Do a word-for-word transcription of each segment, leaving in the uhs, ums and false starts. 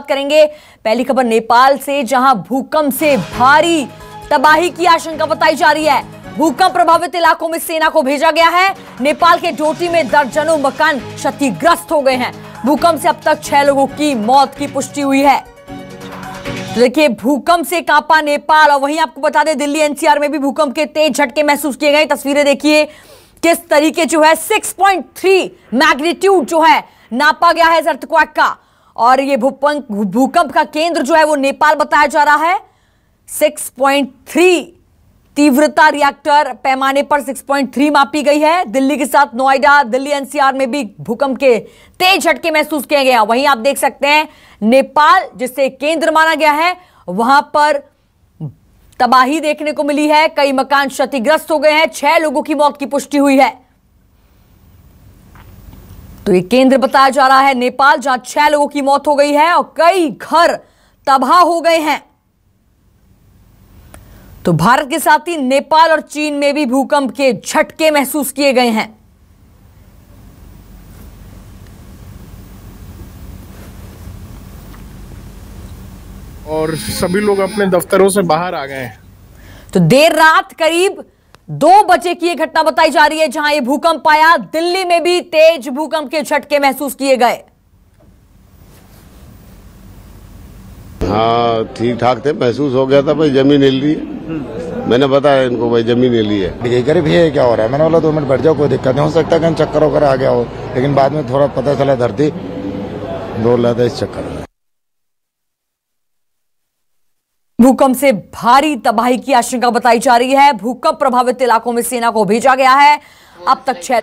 बात करेंगे पहली खबर नेपाल से, जहां भूकंप से भारी तबाही की आशंका बताई जा रही है। भूकंप प्रभावित इलाकों में सेना को भेजा गया है। नेपाल के डोटी में दर्जनों मकान क्षतिग्रस्त हो गए हैं। भूकंप से अब तक छह लोगों की मौत की पुष्टि हुई है। तो देखिए, भूकंप से कांपा नेपाल। और वहीं आपको बता दें, दिल्ली एनसीआर में भी भूकंप के तेज झटके महसूस किए गए। तस्वीरें देखिए किस तरीके जो है छह पॉइंट तीन मैग्नीट्यूड जो है नापा गया है अर्थक्वेक का। और ये भूकंप भूकंप का केंद्र जो है वो नेपाल बताया जा रहा है। छह पॉइंट तीन तीव्रता रिएक्टर पैमाने पर छह पॉइंट तीन मापी गई है। दिल्ली के साथ नोएडा, दिल्ली एनसीआर में भी भूकंप के तेज झटके महसूस किए गए। वहीं आप देख सकते हैं नेपाल जिसे केंद्र माना गया है, वहां पर तबाही देखने को मिली है। कई मकान क्षतिग्रस्त हो गए हैं। छह लोगों की मौत की पुष्टि हुई है। तो ये केंद्र बताया जा रहा है नेपाल, जहां छह लोगों की मौत हो गई है और कई घर तबाह हो गए हैं। तो भारत के साथ ही नेपाल और चीन में भी भूकंप के झटके महसूस किए गए हैं। और सभी लोग अपने दफ्तरों से बाहर आ गए हैं। तो देर रात करीब दो बजे की यह घटना बताई जा रही है, जहां यह भूकंप आया। दिल्ली में भी तेज भूकंप के झटके महसूस किए गए। हाँ, ठीक ठाक थे, महसूस हो गया था भाई जमीन हिल रही है। मैंने बताया इनको भाई जमीन हिली है। यही करे भैया क्या हो रहा है। मैंने बोला दो मिनट बैठ जाओ, कोई दिक्कत नहीं, हो सकता कहीं चक्कर वक्कर आ गया हो। लेकिन बाद में थोड़ा पता चला धरती डोल रहा था इस चक्कर में। भूकंप से भारी तबाही की आशंका बताई जा रही है। भूकंप प्रभावित इलाकों में सेना को भेजा गया है। अब तक छह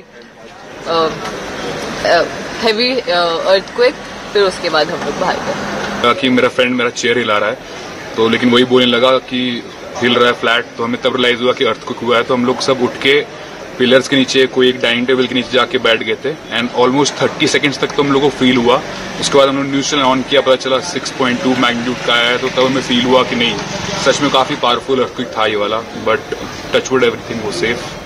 हेवी अर्थक्वेक, फिर उसके बाद हम लोग बाहर गए। कि मेरा फ्रेंड मेरा चेयर हिला रहा है, तो लेकिन वही बोलने लगा कि हिल रहा है फ्लैट। तो हमें तब रियलाइज हुआ कि अर्थक्वेक हुआ है। तो हम लोग सब उठ के पिलर्स के नीचे, कोई एक डाइनिंग टेबल के नीचे जाके बैठ गए थे। एंड ऑलमोस्ट तीस सेकंड्स तक तो हम लोग को फील हुआ। उसके बाद हम लोग न्यूज चैनल ऑन किया, पता चला छह पॉइंट दो मैग्नीट्यूड का है। तो तब हमें फील हुआ कि नहीं, सच में काफी पावरफुल अर्थक्वेक था ये वाला। But touchwood everything was safe.